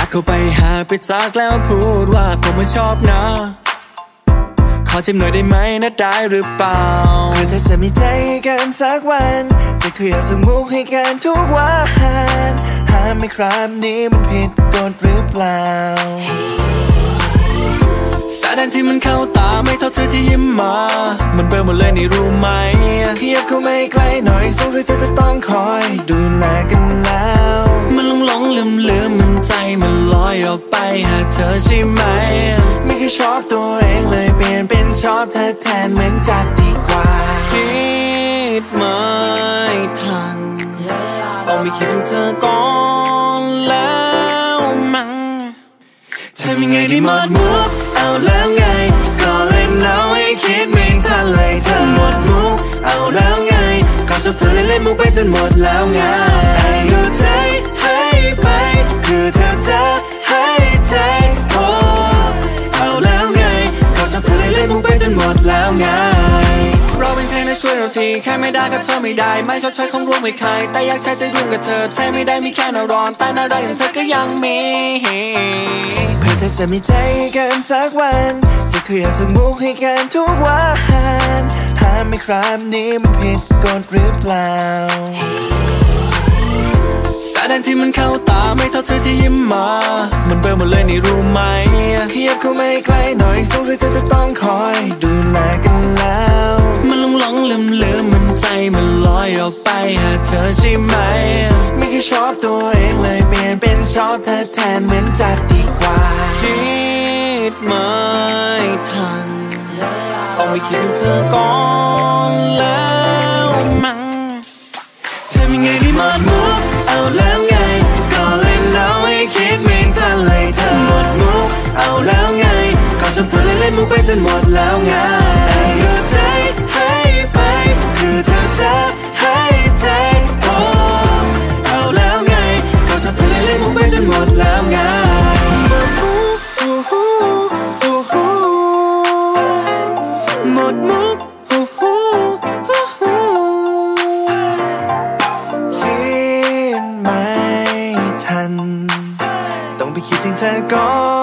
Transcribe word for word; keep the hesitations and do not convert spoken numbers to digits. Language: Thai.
เข้าไปหาไปจากแล้วพูดว่าผมไม่ชอบนะขอจิ้มหน่อยได้ไหมนะได้หรือเปล่าคือถ้าจะมีใจกันสักวันจะเคยอยากสมุกให้กันทุกวันหาไม่ครามนี้มันผิดกฎหรือเปล่าสายแดงที่มันเข้าตาไม่เท่าเธอที่ยิ้มมามันเบิ่มหมดเลยนี่รู้ไหมขยับเข้าไม่ใกล้หน่อยสงสัยเธอจะต้องคอยดูแลกันแล้วมันหลงหลงลืมลืมมันใจมันลอยออกไปหาเธอใช่ไหมไม่เคยชอบตัวเองเลยเปลี่ยนเป็นชอบเธอแทนเหมือนจัดดีกว่าคิดไม่ทันต้องไม่คิดถึงเธอก่อนแล้วมั้งทำยังไงดีหมดมุกเอาแล้วไงก็เล่นเอาให้คิดไม่ทันเลยเธอหมดมุกเอาแล้วไงก็ชอบเธอเล่นเล่นมุกไปจนหมดแล้วไงให้อยู่ใจให้ไปคือเธอจะให้ใจโอ้เอาแล้วไงก็ชอบเธอเล่นเล่นมุกไปจนหมดแล้วไงเราเป็นใครนะช่วยเราทีแค่ไม่ได้ก็เธอไม่ได้ไม่ชดใช้ของร่วมไม่ใครแต่อยากใช้ใจร่วมกับเธอแท้ไม่ได้มีแค่นารอนแต่น่ารักอย่างเธอก็ยังมีเพื่อเธอจะมีใจกันสักวันจะเคยอยากสมุกให้กันทุกวันหาไม่ครามนี้มันผิดกฎหรือเปล่าสายแดงที่มันเข้าตาไม่เท่าเธอที่ยิ้มมามันเบิ่มหมดเลยนี่รู้ไหมขยับเข้าไม่ใกล้หน่อยสงสัยเธอจะต้องคอยดูแลกันแล้วมันหลงหลงลืมลืมมันใจมันลอยออกไปหาเธอใช่ไหมไม่เคยชอบตัวเองเลยเปลี่ยนเป็นชอบเธอแทนเหมือนจัดดีกว่าคิดไม่ทันต้องไม่คิดถึงเธอก่อนแล้วมั้งทำยังไงดีหมดมุกเอาแล้วไงก็เล่นเอาให้คิดไม่ทันเลยเธอหมดมุกเอาแล้วไงก็ชอบเธอเล่นเล่นมุกไปจนหมดแล้วไงให้อยู่ใจให้ไปคือเธอจะให้ใจโอ้เอาแล้วไงก็ชอบเธอเล่นเล่นมุกไปจนหมดแล้วไงหมดมุกอู้หูอู้หูหมดมุกอู้หูอู้หูคิดไม่ทันต้องไปคิดถึงเธอก่อน